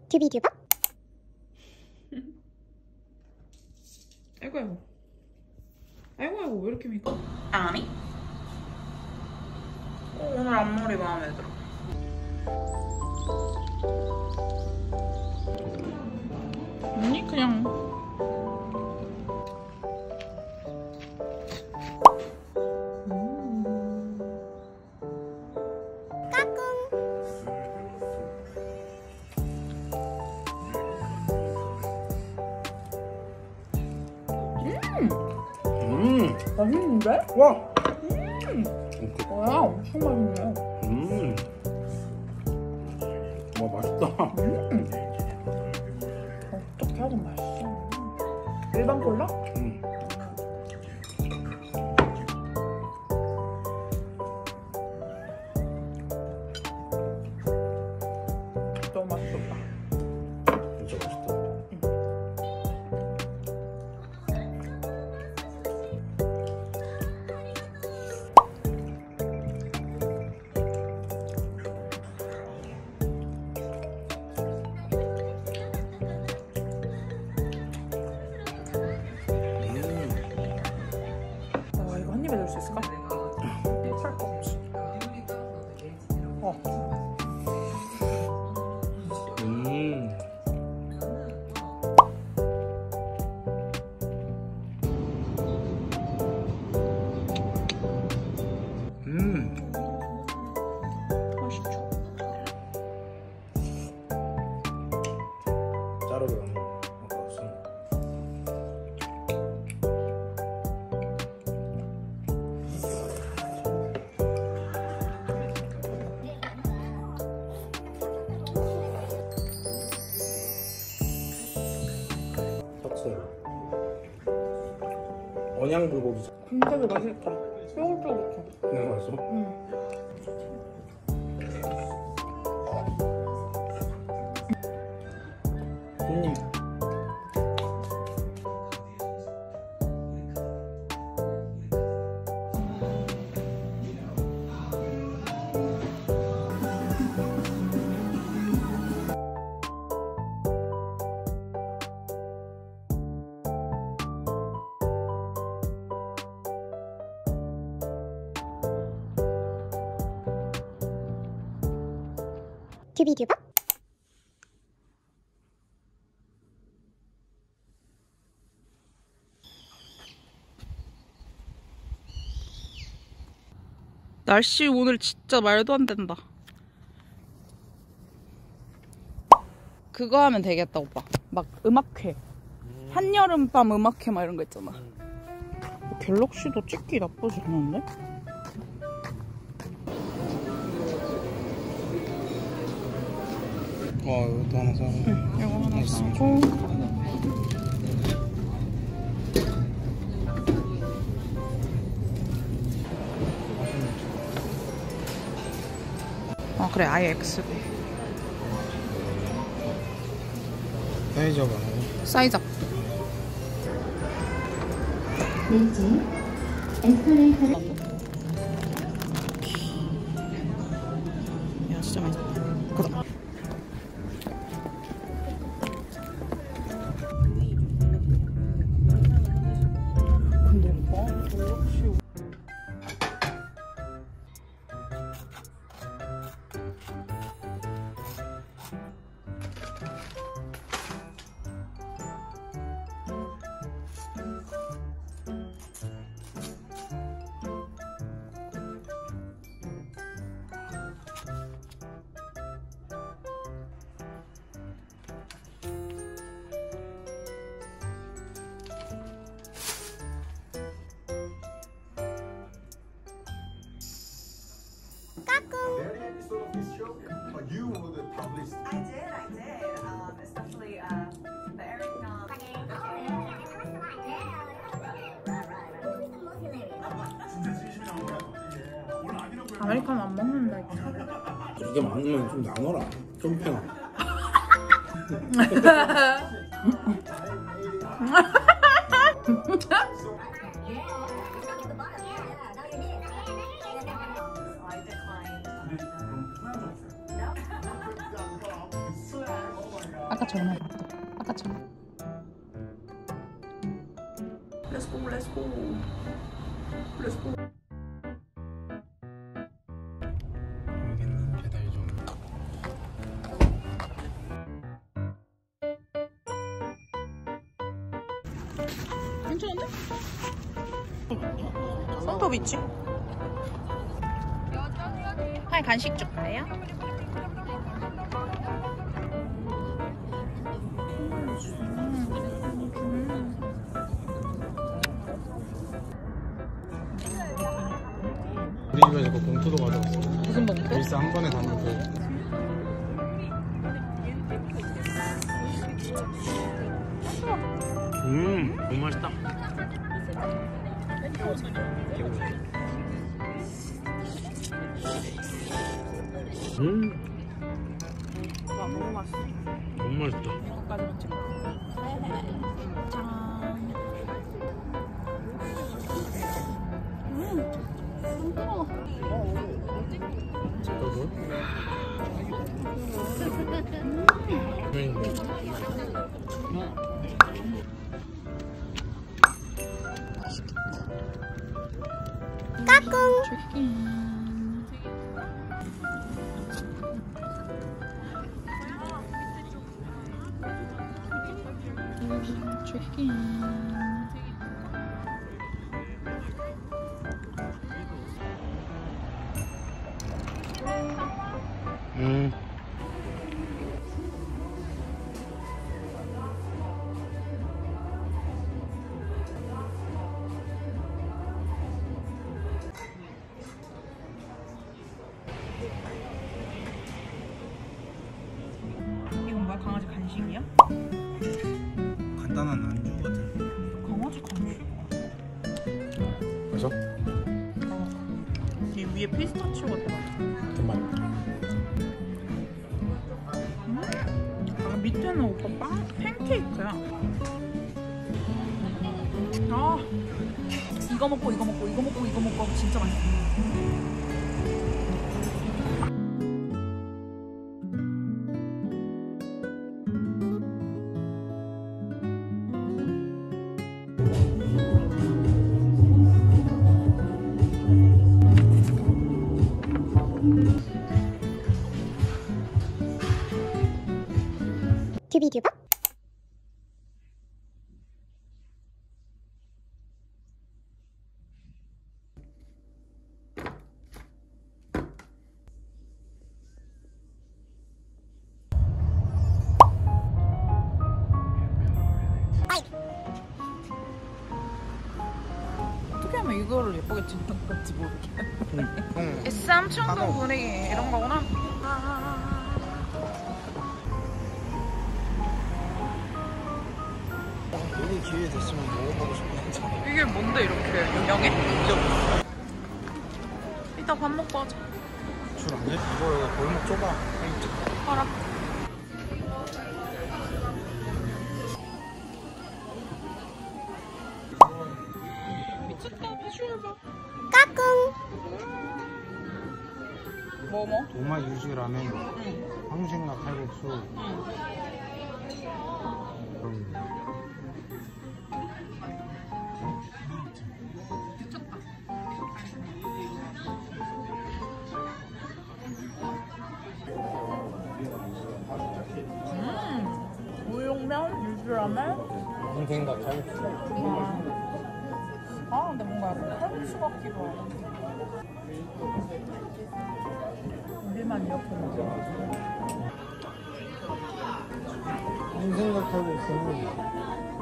튜비튜버? 아이고 아이고 아이고 아이고 왜 이렇게 미까? 아니? 오늘 앞머리 마음에 들어. 아니 그냥 맛있는데? 와! 뭐야 엄청 맛있네. 와, 맛있다. 어떻게 하든 맛있어. 일반 콜라? 너무 맛있었다. 진짜 맛있다. 와 이거 한 입에 넣을 수 있을까? 살 거 없지. 맛있죠? 자르고 아까웠어. 삭새. 언양 불고기. 되게 맛있다. 쫄깃쫄깃해. 그냥 맛있어? 손님. 튜비튜버? 날씨 오늘 진짜 말도 안 된다. 그거 하면 되겠다 오빠. 막 음악회. 한여름밤 음악회 막 이런 거 있잖아. 갤럭시도 찍기 나쁘지 않은데? 이것도 하나 사고. 이거 하나 사고. 그래 아예 X로. 사이즈업 안 하고. 사이즈업. 렌즈 에스컬레이터를 야 진짜 맛있다. 그다. 근데 오빠 갤럭시 Any episode of this show? Or you were the publicist? I did. Especially the Eric 아메리카노 안 먹는다 이거. 이게 많으면 좀 나눠라. 좀 패나. I declined. 아까처럼 해. 아까처럼. Let's go, let's go. Let's go. 여기는 배달 좀. 괜찮은데? 손톱 있지? 하이 간식 줄까요? 우리 집에서 그 봉투도 가져왔어. 무슨 봉투? 일사 한 번에 담는 거. 너무 맛있다. 와 너무 맛있어. 너무 맛있다. 이거까지만 찍어. 짠. 부드러워. 치킨. 이건 뭐야? 강아지 간식이야? 간단한 안주거든. 강아지 간식? 그래서? 이 위에 피스타치오가 들어가. 정말. 아, 밑에는 오빠 빵 팬케이크야. 아, 이거 먹고 이거 먹고 이거 먹고 이거 먹고 하면 진짜 맛있어. 튜비튜버 어떻게 하면 이거를 예쁘게 찍는 건지 모르겠네. 삼촌동 분위기 이런 거구나. 여기 기회 됐으면 먹어보고 싶은데. 이게 뭔데 이렇게 유명해? 이따 밥 먹고 하자. 줄 안 해? 이거 여기 골목 좁아. 알아. 미쳤다. 비주얼 봐. 뭐? 도마 유즈라면, 황생각 칼국수. 우육면, 유주라면. 황생각 칼국수. 아, 근데 뭔가 약간 칼국수 같기도 하고. 우리만 이렇게 먹어. 황생각 칼국수는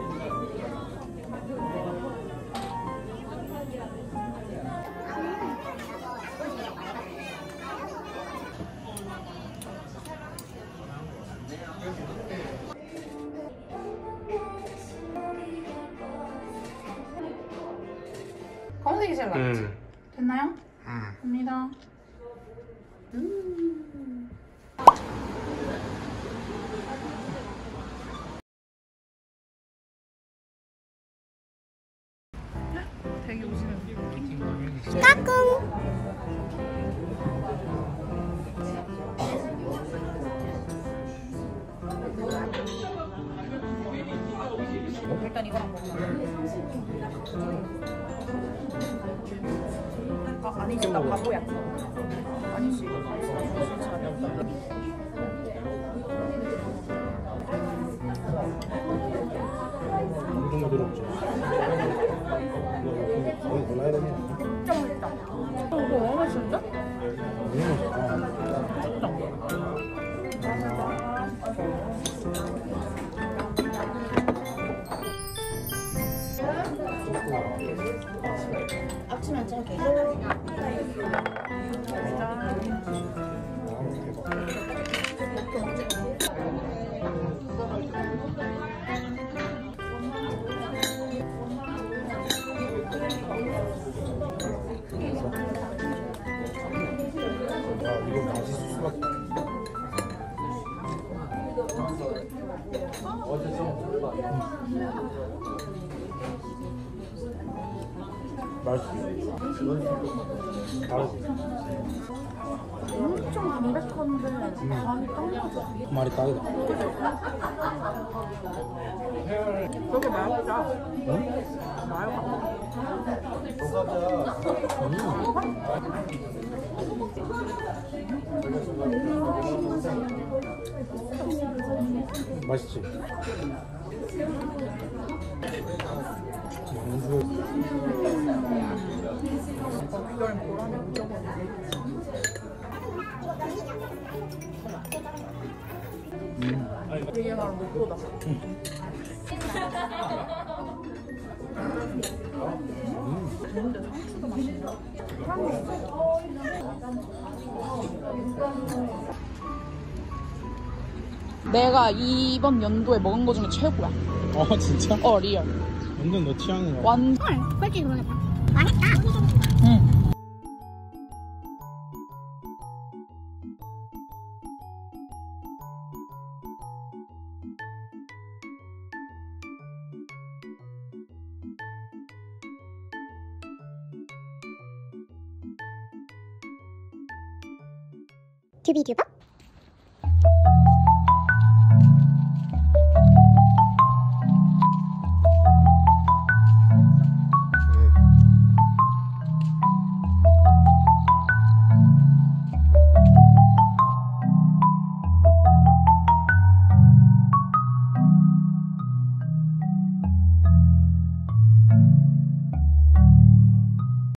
검은색이 제일 낫지? 됐나요? 갑니다. 되게 오시는 일단 이거랑 먹자. 아, 아니지, 나 바보야. 아니지. 엄청 부드럽죠. 거의 골라야 되네. 진짜 맛있다. 이거 너무 맛있는데? 앞치마 짧게. 이거 맛있을 수밖에. 맛있어. 다르지. 엄청 담백한데 간이 딱 맞아. 말이 딱이다. 저게 맑다. 응? 맛있지? 이게 나를 못 보다. 근데 상추도 맛있네. 내가 이번 연도에 먹은 거 중에 최고야. 진짜? 리얼. 완전 너 취향이야. 완전. 헐, 솔직히 모르겠다. 맛있다. 응. 튜비튜버